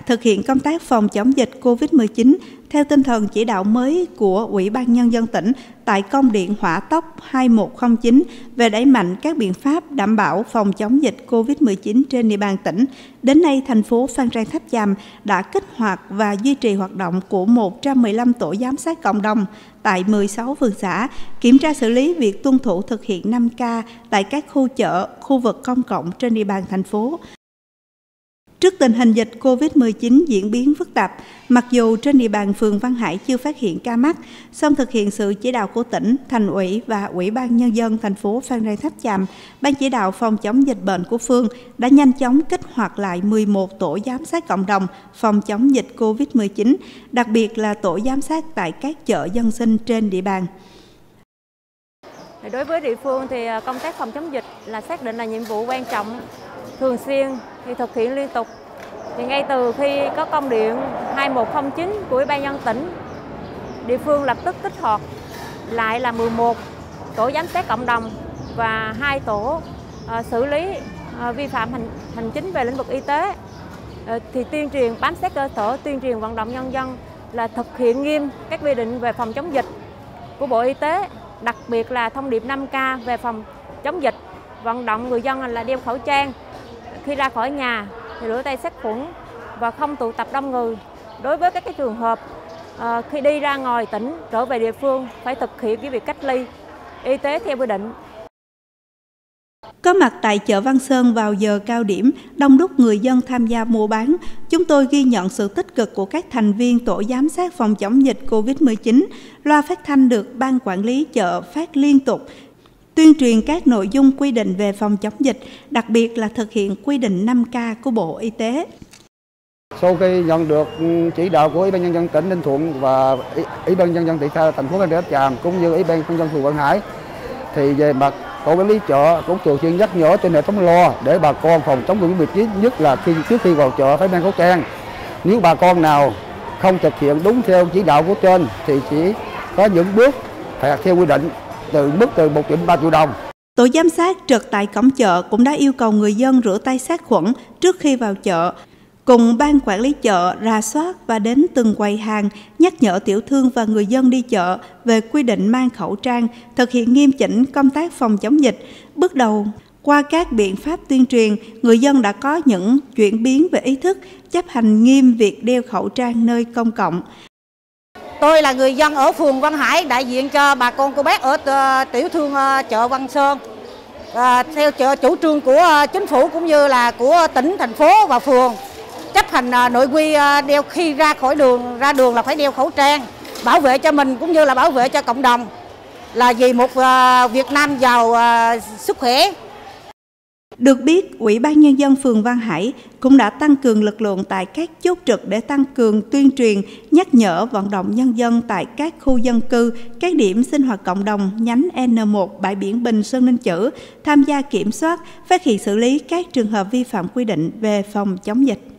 thực hiện công tác phòng chống dịch COVID-19 theo tinh thần chỉ đạo mới của Ủy ban Nhân dân tỉnh tại công điện hỏa tốc 2109 về đẩy mạnh các biện pháp đảm bảo phòng chống dịch COVID-19 trên địa bàn tỉnh. Đến nay, thành phố Phan Rang Tháp Chàm đã kích hoạt và duy trì hoạt động của 115 tổ giám sát cộng đồng tại 16 phường xã, kiểm tra xử lý việc tuân thủ thực hiện 5K tại các khu chợ, khu vực công cộng trên địa bàn thành phố. Trước tình hình dịch COVID-19 diễn biến phức tạp, mặc dù trên địa bàn phường Văn Hải chưa phát hiện ca mắc, song thực hiện sự chỉ đạo của tỉnh, thành ủy và Ủy ban Nhân dân thành phố Phan Rang Tháp Chàm, Ban chỉ đạo phòng chống dịch bệnh của phường đã nhanh chóng kích hoạt lại 11 tổ giám sát cộng đồng phòng chống dịch COVID-19, đặc biệt là tổ giám sát tại các chợ dân sinh trên địa bàn. Đối với địa phương thì công tác phòng chống dịch là xác định là nhiệm vụ quan trọng, thường xuyên thì thực hiện liên tục. Thì ngay từ khi có công điện 2109 của Ủy ban nhân dân tỉnh, địa phương lập tức kích hoạt lại là 11 tổ giám sát cộng đồng và 2 tổ xử lý vi phạm hành chính về lĩnh vực y tế. Thì tuyên truyền bám sát cơ sở, tuyên truyền vận động nhân dân là thực hiện nghiêm các quy định về phòng chống dịch của Bộ Y tế, đặc biệt là thông điệp 5K về phòng chống dịch, vận động người dân là đeo khẩu trang, khi ra khỏi nhà thì rửa tay sát khuẩn và không tụ tập đông người. Đối với các trường hợp khi đi ra ngoài tỉnh trở về địa phương phải thực hiện cái việc cách ly y tế theo quy định. Có mặt tại chợ Văn Sơn vào giờ cao điểm, đông đúc người dân tham gia mua bán. Chúng tôi ghi nhận sự tích cực của các thành viên tổ giám sát phòng chống dịch COVID-19. Loa phát thanh được Ban Quản lý chợ phát liên tục, tuyên truyền các nội dung quy định về phòng chống dịch, đặc biệt là thực hiện quy định 5K của Bộ Y tế. Sau khi nhận được chỉ đạo của Ủy ban Nhân dân tỉnh Ninh Thuận và Ủy ban Nhân dân thị xã thành phố Phan Rang Tháp Chàm cũng như Ủy ban Nhân dân phường Văn Hải, thì về mặt tổ quản lý chợ cũng thường xuyên nhắc nhở trên hệ thống loa để bà con phòng chống COVID-19, nhất là trước khi vào chợ phải mang khẩu trang. Nếu bà con nào không thực hiện đúng theo chỉ đạo của trên thì chỉ có những bước phạt theo quy định từ 1 triệu đến 3 triệu đồng. Tổ giám sát trực tại cổng chợ cũng đã yêu cầu người dân rửa tay sát khuẩn trước khi vào chợ, cùng Ban Quản lý chợ rà soát và đến từng quầy hàng nhắc nhở tiểu thương và người dân đi chợ về quy định mang khẩu trang, thực hiện nghiêm chỉnh công tác phòng chống dịch. Bước đầu, qua các biện pháp tuyên truyền, người dân đã có những chuyển biến về ý thức, chấp hành nghiêm việc đeo khẩu trang nơi công cộng. Tôi là người dân ở phường Văn Hải, đại diện cho bà con cô bác ở tiểu thương chợ Văn Sơn. Theo chủ trương của chính phủ cũng như là của tỉnh, thành phố và phường, chấp hành nội quy đeo khi ra đường là phải đeo khẩu trang, bảo vệ cho mình cũng như là bảo vệ cho cộng đồng, là vì một Việt Nam giàu sức khỏe. Được biết, Ủy ban Nhân dân phường Văn Hải cũng đã tăng cường lực lượng tại các chốt trực để tăng cường tuyên truyền, nhắc nhở vận động nhân dân tại các khu dân cư, các điểm sinh hoạt cộng đồng, nhánh N1, bãi biển Bình Sơn Ninh Chữ, tham gia kiểm soát, phát hiện xử lý các trường hợp vi phạm quy định về phòng chống dịch.